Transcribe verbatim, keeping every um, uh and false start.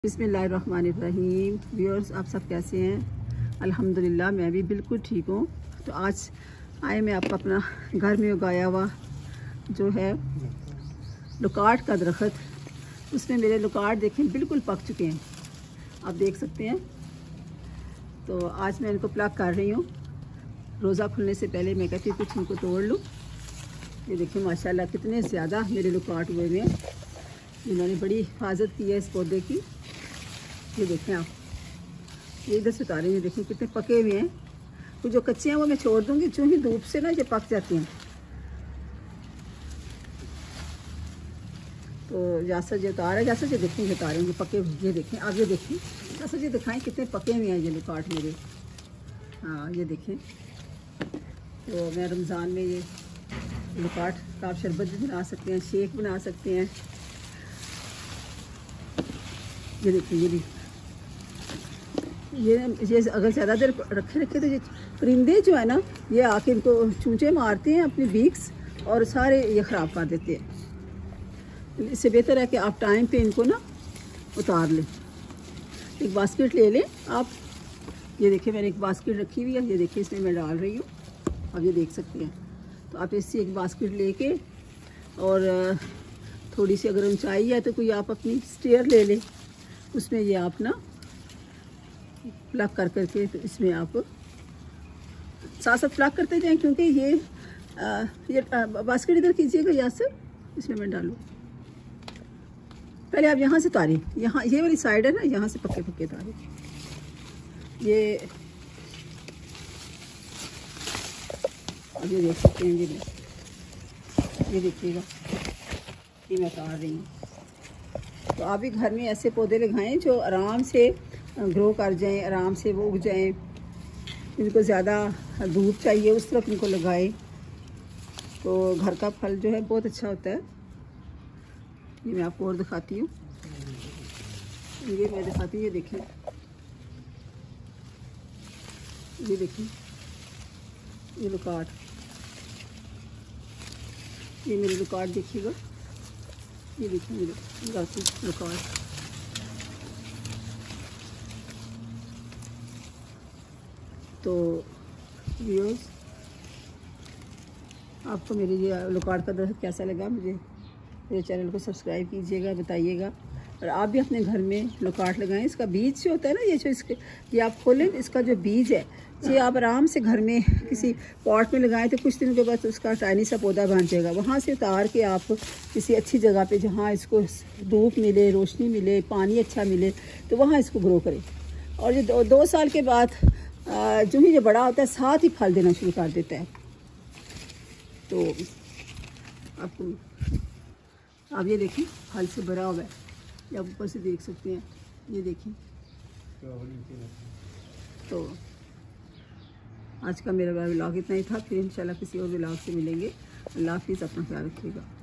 बिस्मिल्लाहिर्रहमानिर्रहीम। व्यूअर्स, आप सब कैसे हैं? अल्हम्दुलिल्लाह मैं भी बिल्कुल ठीक हूँ। तो आज आए मैं आपको अपना घर में उगाया हुआ जो है लुकाट का दरख्त, उसमें मेरे लुकाट देखें बिल्कुल पक चुके हैं, आप देख सकते हैं। तो आज मैं इनको प्लग कर रही हूँ। रोज़ा खुलने से पहले मैं कहती हूँ कुछ इनको तोड़ लूँ। ये देखिए माशाल्लाह कितने ज़्यादा मेरे लुकाट हुए हैं। इन्होंने बड़ी हिफाजत की है इस पौधे की। ये देखें आप, ये इधर से उतारे, ये देखें कितने पके हुए हैं। तो जो कच्चे हैं वो मैं छोड़ दूंगी, जो ही धूप से ना ये पक जाते हैं। तो जासर जो उतार है, जासर जो देखें ये उतारेंगे पके हुए। ये देखें आप, ये देखें जासर जी दिखाएं कितने पके हुए हैं ये लुकाट मेरे। हाँ ये देखें। तो मैं रमज़ान में ये लुकाट का आप शरबत भी बना सकते हैं, शेक बना सकते हैं। ये देखिए, ये भी ये ये अगर ज़्यादा देर रखे रखे तो ये परिंदे जो है ना, ये आके इनको चूंचे मारते हैं अपनी बीक्स और सारे ये ख़राब कर देते हैं। इससे बेहतर है कि आप टाइम पे इनको ना उतार लें। एक बास्केट ले लें आप। ये देखिए मैंने एक बास्केट रखी हुई है, ये देखिए इसमें मैं डाल रही हूँ, आप ये देख सकते हैं। तो आप इससे एक बास्केट लेके और थोड़ी सी अगर ऊंचाई है तो कोई आप अपनी स्टेयर ले लें, उसमें ये आप ना प्लग कर करके तो इसमें आप साथ साथ प्लग करते जाएं, क्योंकि ये आ, ये बास्केट इधर कीजिएगा यहाँ से, इसमें मैं डालूँ। पहले आप यहाँ से तारें, यहाँ ये वाली साइड है ना, यहाँ से पक्के पक्के तारें। ये अब ये देख सकते हैं, ये ये देखिएगा ये मैं तार रही हूँ। तो आप भी घर में ऐसे पौधे लगाएं जो आराम से ग्रो कर जाएं, आराम से वो उग जाएं। इनको ज़्यादा धूप चाहिए उस तरफ इनको लगाएं, तो घर का फल जो है बहुत अच्छा होता है। ये मैं आपको और दिखाती हूँ, ये मैं दिखाती हूँ। ये देखें, ये देखें ये लुकाट, ये मेरे लुकाट देखिएगा। ये देखिए मेरे लुकाट। तो व्यूअर्स, आपको मेरी ये लुकाट का दरख्त कैसा लगा? मुझे मेरे चैनल को सब्सक्राइब कीजिएगा, बताइएगा। और आप भी अपने घर में लुकाट लगाएं। इसका बीज जो होता है ना, ये जो इसके ये आप खोलें, इसका जो बीज है ये आप आराम से घर में किसी पॉट में लगाएं तो कुछ दिनों के बाद उसका टाइनी सा पौधा बन जाएगा। वहाँ से उतार के आप किसी अच्छी जगह पे जहाँ इसको धूप मिले, रोशनी मिले, पानी अच्छा मिले, तो वहाँ इसको ग्रो करें। और ये दो, दो साल के बाद जो ही ये बड़ा होता है साथ ही फल देना शुरू कर देता है। तो आपको आप ये देखें फल से भरा हुआ है, ये आप ऊपर से देख सकते हैं। ये देखें। तो आज का मेरा व्लॉग इतना ही था। फिर इंशाल्लाह किसी और व्लॉग से मिलेंगे। अल्लाह हाफिज़, अपना ख्याल रखिएगा।